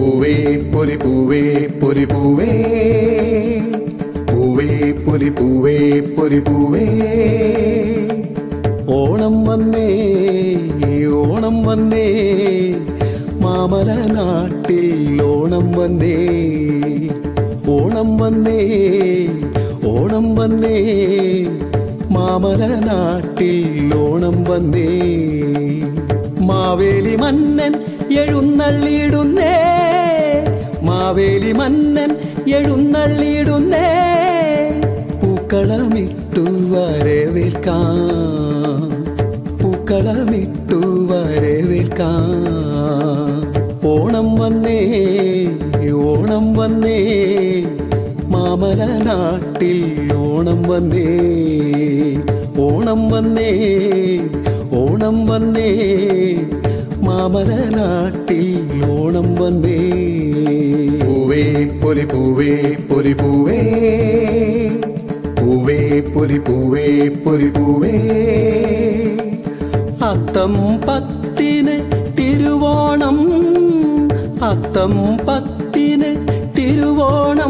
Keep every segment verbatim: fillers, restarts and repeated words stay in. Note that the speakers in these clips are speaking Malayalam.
പൂവേ പൊലി പൂവേ പൊലി പൂവേ പൂവേ പൊലി പൂവേ പൊലി പൂവേ ഓണം വന്നേ ഓണം വന്നേ മാമല നാട്ടിൽ ഓണം വന്നേ ഓണം വന്നേ ഓണം വന്നേ മാമല നാട്ടിൽ ഓണം വന്നേ മാവേലി മന്നൻ എഴുന്നള്ളിടുന്നേ മാവേലി മന്നൻ എഴുന്നള്ളിടുന്നേ പൂക്കളമിട്ടു വരവേൽക്കാം പൂക്കളമിട്ടു വരവേൽക്കാം ഓണം വന്നേ ഓണം വന്നേ മാമല നാട്ടിൽ ഓണം വന്നേ ഓണം വന്നേ ഓണം വന്നേ മാമല നാട്ടിൽ ഓണം വന്നേ പൂവേ പൊലി പൂവേ പൊലി പൂവേ പൂവേ പൊലി പൂവേ പൊലി പൂവേ അത്തം പത്തിന് തിരുവോണം അത്തം പത്തിന് തിരുവോണം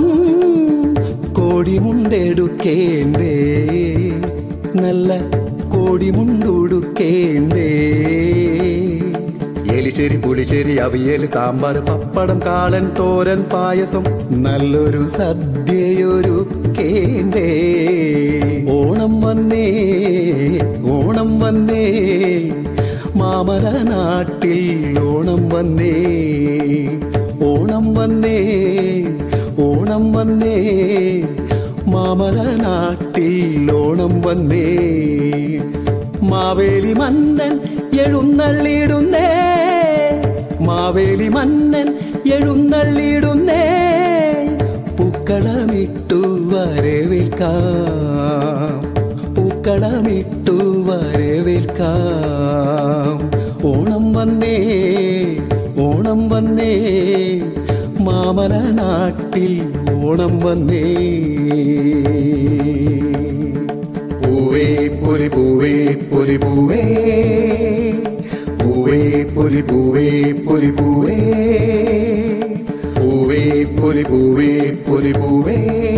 കോടിമുണ്ടെടുക്കേണ്ടേ നല്ല കോടിമുണ്ടുടുക്കേണ്ടേ എലിശ്ശേരി പുളിശ്ശേരി അവിയൽ സാമ്പാർ പപ്പടം കാളൻ തോരൻ പായസം നല്ലൊരു സദ്യയൊരുക്കേണ്ടേ ഓണം വന്നേ ഓണം വന്നേ മാമല നാട്ടിൽ ഓണം വന്നേ ഓണം വന്നേ ഓണം വന്നേ മാമല നാട്ടിൽ ഓണം വന്നേ മാവേലി മന്നൻ എഴുന്നള്ളിടുന്നേ മാവേലി മന്നൻ എഴുന്നള്ളിടുന്നേ പൂക്കളമിട്ടു വരവേൽക്കാം പൂക്കളമിട്ടു വരവേൽക്കാം ഓണം വന്നേ ഓണം വന്നേ മാമല നാട്ടിൽ ഓണം വന്നേ പൂവേ പൊലി പൂവേ പൊലി പൂവേ പൂവേ പൊലി പൂവേ പൊലി പൂവേ പൂവേ പൊലി പൂവേ പൊലി പൂവേ